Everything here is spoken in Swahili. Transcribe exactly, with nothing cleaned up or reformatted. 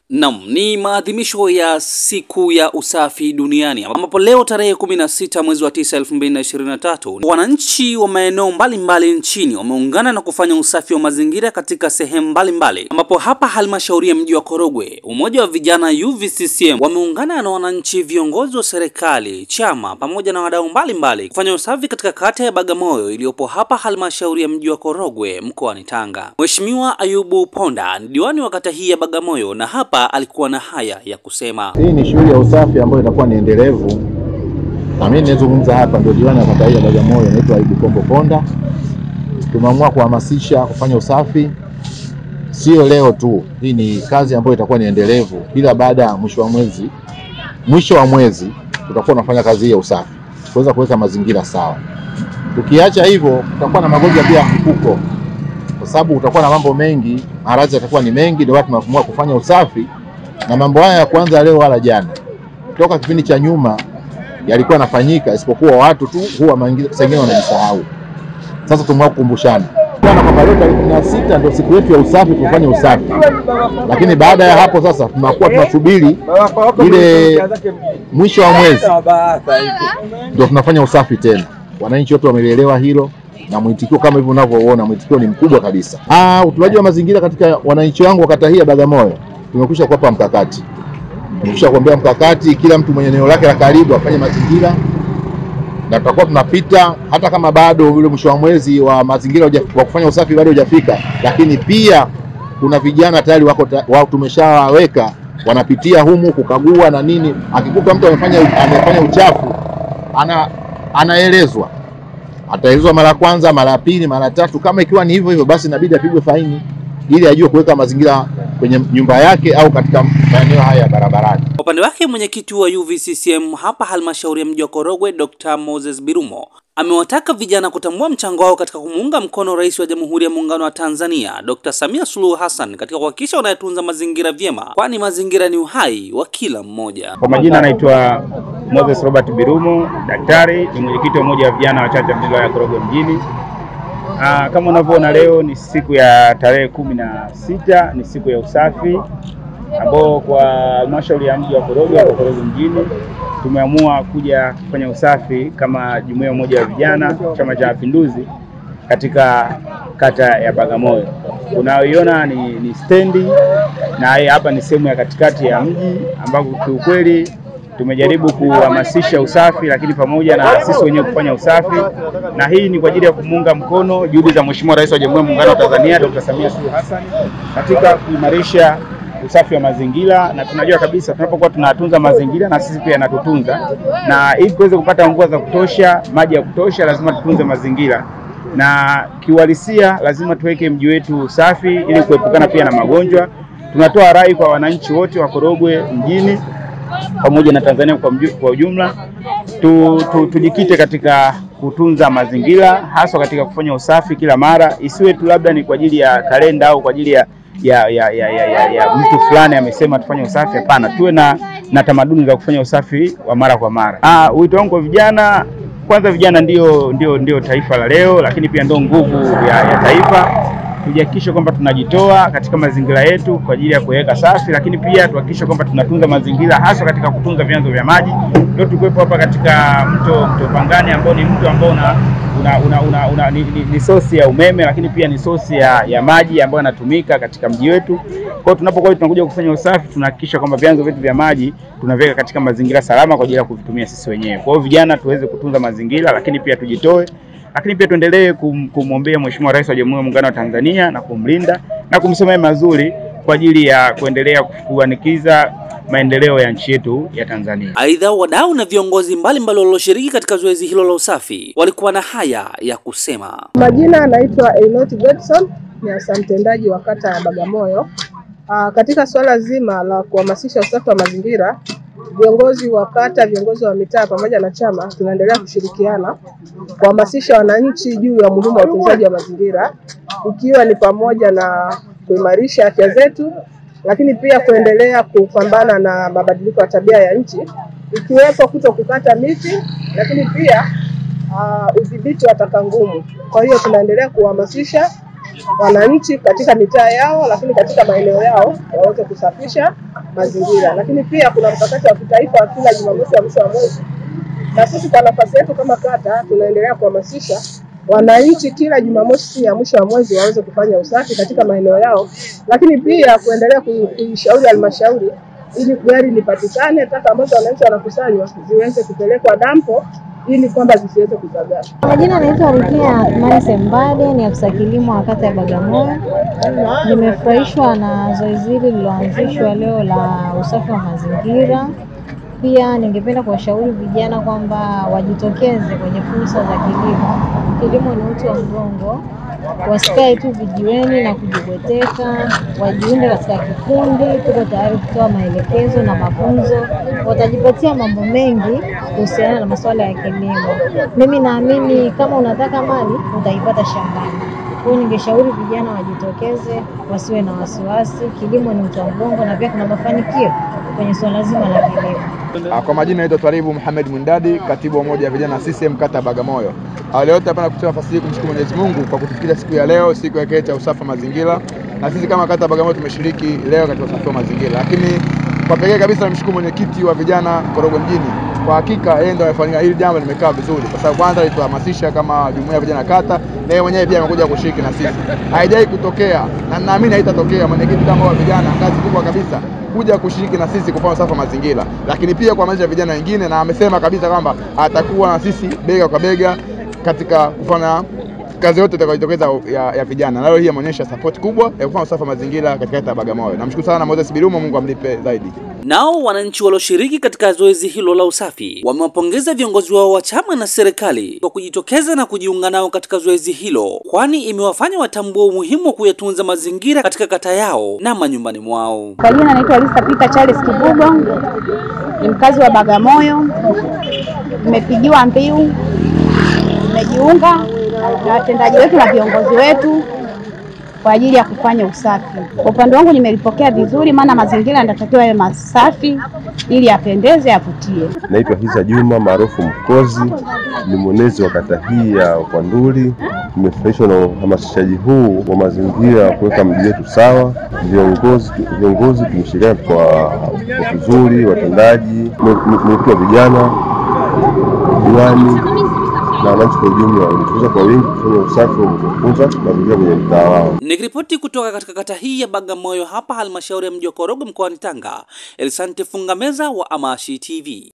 Naam, ni maadhimisho ya siku ya usafi duniani ambapo leo tarehe kumi na sita mwezi wa tisa elfu mbili na ishirini na tatu wananchi wa maeneo mbalimbali nchini wameungana na kufanya usafi wa mazingira katika sehemu mbalimbali, ambapo hapa halmashauri ya mji wa Korogwe umoja wa vijana U V C C M wameungana na wananchi, viongozi wa serikali, chama pamoja na wadau mbalimbali kufanya usafi katika kata ya Bagamoyo iliyopo hapa halmashauri ya mji wa Korogwe mkoani Tanga. Mheshimiwa Ayubu Ponda ni diwani wa kata hii ya Bagamoyo na hapa alikuwa na haya ya kusema. Hii ni shughuli ya usafi ambayo itakuwa ni endelevu. Na mimi ninazungumza hapa ndio diwani wa kata hii ya Bagamoyo, naitwa Ayubu Ponda. Tumeamua kuhamasisha kufanya usafi sio leo tu. Hii ni kazi ambayo itakuwa ni endelevu. Kila baada ya mwisho wa mwezi, mwisho wa mwezi tutakuwa tunafanya kazi hii ya usafi. Tuweza kuweka mazingira sawa. Tukiacha hivyo tutakuwa na magonjwa pia mkuko. Kwa sababu utakuwa na mambo mengi, maradhi yatakuwa ni mengi, ndio watu tumeamua kufanya usafi. Na mambo haya ya kwanza leo wala jana. Kutoka kipindi cha nyuma yalikuwa yanafanyika, isipokuwa watu tu huwa wengine wanajisahau. Sasa tumeamua kukumbushana. Kwa kwamba leo tarehe kumi na sita ndio siku yetu ya usafi, kufanya usafi. Lakini baada ya hapo sasa tunakuwa tunasubiri ile mwisho wa mwezi ndio tunafanya usafi tena. Wananchi wote wameelewa hilo. Na mwitikio kama hivyo unavyoona, mwitikio ni mkubwa kabisa. Ah, utunzaji wa mazingira katika wananchi wangu wa kata hii ya Bagamoyo tumekwisha kuwapa mkakati. Tumekwisha kuambia mkakati, kila mtu mwenye eneo lake la karibu afanye mazingira. Na tutakuwa tunapita hata kama bado ule mwisho wa mwezi wa mazingira wa kufanya usafi bado hujafika, lakini pia kuna vijana tayari wako wao tumeshawaweka wanapitia humu kukagua na nini. Akikuta mtu amefanya amefanya uchafu ana anaelezwa. Ataelezwa mara kwanza, mara pili, mara tatu. Kama ikiwa ni hivyo hivyo basi inabidi apigwe faini ili ajue kuweka mazingira kwenye nyumba yake au katika maeneo haya barabarani. Kwa upande wake mwenyekiti wa U V C C M hapa halmashauri ya mji wa Korogwe Doctor Moses Birumo amewataka vijana kutambua mchango wao katika kumuunga mkono Rais wa Jamhuri ya Muungano wa Tanzania Doctor Samia Suluhu Hassan katika kuhakikisha wanatunza mazingira vyema, kwani mazingira ni uhai wa kila mmoja. Kwa majina anaitwa Moses Robert Birumo, daktari, ni mwenyekiti wa umoja wa vijana wa chama cha wilaya ya Korogwe mjini. Aa, kama unavyoona leo ni siku ya tarehe kumi na sita, ni siku ya usafi ambao kwa halmashauri ya mji wa Korogwe kwa Korogwe mjini tumeamua kuja kufanya usafi kama jumuiya umoja wa vijana Chama cha Mapinduzi katika kata ya Bagamoyo. Unaoiona ni, ni stendi na hapa ni sehemu ya katikati ya mji ambako kiukweli tumejaribu kuhamasisha usafi, lakini pamoja na sisi wenyewe kufanya usafi, na hii ni kwa ajili ya kumunga mkono juhudi za Mheshimiwa Rais wa Jamhuri ya Muungano wa Tanzania Doctor Samia Suluhu Hassan katika kuimarisha usafi wa mazingira. Na tunajua kabisa tunapokuwa tunatunza mazingira na sisi pia yanatutunza, na ili tuweze kupata mvua za kutosha, maji ya kutosha, lazima tutunze mazingira. Na kiuhalisia lazima tuweke mji wetu safi ili kuepukana pia na magonjwa. Tunatoa rai kwa wananchi wote wa Korogwe mjini pamoja na Tanzania kwa, kwa ujumla tu, tu, tujikite katika kutunza mazingira, hasa katika kufanya usafi kila mara. Isiwe tu labda ni kwa ajili ya kalenda au kwa ajili ya ya ya ya, ya, ya, ya mtu fulani amesema tufanye usafi. Hapana, tuwe na na tamaduni za kufanya usafi wa mara kwa mara. Ah, wito wangu kwa vijana, kwanza vijana ndio ndio ndio taifa la leo, lakini pia ndio nguvu ya, ya taifa. Tujihakikishe kwamba tunajitoa katika mazingira yetu kwa ajili ya kuweka safi, lakini pia tuhakikishe kwamba tunatunza mazingira hasa katika kutunza vyanzo vya maji. Ndio tukuepo hapa katika mto mto Pangani ambao ni mto ambao una una, una, una, una ni, ni, ni sosi ya umeme, lakini pia ni sosi ya, ya maji ambayo yanatumika katika mji wetu. Kwa tunapokuwa tunakuja kufanya usafi, tunahakikisha kwamba vyanzo vyetu vya maji tunaviweka katika mazingira salama kwa ajili ya kuvitumia sisi wenyewe. Kwa hiyo vijana tuweze kutunza mazingira, lakini pia tujitoe. Lakini pia tuendelee kum, kumwombea Mheshimiwa Rais wa Jamhuri ya Muungano wa Tanzania na kumlinda na kumsemea mazuri kwa ajili ya kuendelea kuanikiza maendeleo ya nchi yetu ya Tanzania. Aidha, wadau na viongozi mbalimbali walioshiriki katika zoezi hilo la usafi walikuwa na haya ya kusema. Majina anaitwa Elot Godson, ni afisa mtendaji wa kata ya Bagamoyo. Aa, katika swala zima la kuhamasisha usafi wa mazingira, viongozi wa kata, viongozi wa mitaa pamoja na chama tunaendelea kushirikiana kuhamasisha wananchi juu ya umuhimu wa utunzaji wa mazingira, ikiwa ni pamoja na kuimarisha afya zetu, lakini pia kuendelea kupambana na mabadiliko ya tabia ya nchi, ikiwepo kuto kukata miti, lakini pia uh, udhibiti wa taka ngumu. Kwa hiyo tunaendelea kuhamasisha wananchi katika mitaa yao, lakini katika maeneo yao waweze kusafisha mazingira. Lakini pia kuna mkakati wa kitaifa wa kila Jumamosi ya mwisho wa mwezi, na sisi kwa nafasi yetu kama kata tunaendelea kuhamasisha wananchi kila Jumamosi ya mwisho wa mwezi waweze kufanya usafi katika maeneo yao, lakini pia kuendelea kuishauri halmashauri ili gari lipatikane, taka ambazo wananchi wanakusanywa ziweze kupelekwa dampo ili kwamba zisiweze kuzagaa. Majina anaitwa Rukia Athmani Sembade, ni afisa kilimo wa kata ya Bagamoyo. Nimefurahishwa na zoezi hili lililoanzishwa leo la usafi wa mazingira. Pia ningependa kuwashauri vijana kwamba wajitokeze kwenye fursa za kilimo. Kilimo ni uti wa mgongo. Wasikae tu vijiweni na kujibweteka, wajiunge katika kikundi. Tuko tayari kutoa maelekezo na mafunzo. Watajipatia mambo mengi kuhusiana na masuala ya kilimo. Mimi naamini kama unataka mali utaipata shambani. Kwa hiyo ningeshauri vijana wajitokeze, wasiwe na wasiwasi. Kilimo ni uti wa mgongo na pia kuna mafanikio kwenye swala zima la kilimo. Kwa majina naitwa Twaribu Muhammad Mwindadi, katibu wa umoja wa vijana C C M kata Bagamoyo. Awali yote hapa nakutoa nafasi hii kumshukuru Mwenyezi Mungu kwa kutufikia siku ya leo, siku ya kilele cha usafi wa mazingira. Na sisi kama kata Bagamoyo tumeshiriki leo katika usafi wa mazingira. Lakini kwa pekee kabisa namshukuru mwenyekiti wa vijana Korogwe mjini. Kwa hakika yeye ndiye amefanya hili jambo limekaa vizuri. Kwa sababu kwanza alituhamasisha kama jumuiya ya vijana kata, na yeye mwenyewe pia amekuja kushiriki na sisi. Haijai kutokea na naamini haitatokea mwenyekiti kama wa vijana kazi kubwa kabisa kuja kushiriki na sisi kufanya usafi wa mazingira. Lakini pia kwa maisha ya vijana wengine, na amesema kabisa kwamba atakuwa na sisi bega kwa bega katika kufanya kazi yote itakayotokeza ya, ya vijana. Leo hii ameonyesha support kubwa ya kufanya usafi wa mazingira katika kata ya Bagamoyo. Namshukuru sana Moses Birumo, Mungu amlipe zaidi. Nao wananchi walioshiriki katika zoezi hilo la usafi wamewapongeza viongozi wao wa chama na serikali kwa kujitokeza na kujiunga nao katika zoezi hilo, kwani imewafanya watambue umuhimu wa kuyatunza mazingira katika kata yao na manyumbani mwao. Kwa jina naitwa Lisa Peter Charles Kibugo, ni mkazi wa Bagamoyo. Nimepigiwa mbiu, nimejiunga na watendaji wetu na viongozi wetu kwa ajili ya kufanya usafi. Kwa upande wangu nimelipokea vizuri, maana mazingira yanatakiwa yawe masafi ili yapendeze, yavutie. Naitwa Hiza Juma maarufu Mkozi, ni mwenezi wa kata hii ya Kwanduli. Nimefurahishwa na uhamasishaji huu wa mazingira kuweka mji wetu sawa. Viongozi viongozi tumeshirikiana kwa vizuri, watendaji, mwenyekiti wa vijana, diwani na wananchi kwa ujumla walifunza kwa wingi kufanya usafi wa kutunza mazingira kwenye mtaa wao. Nikiripoti kutoka katika kata hii ya Bagamoyo hapa halmashauri ya mji wa Korogwe mkoani Tanga, Elisante Fungameza wa Amashi T V.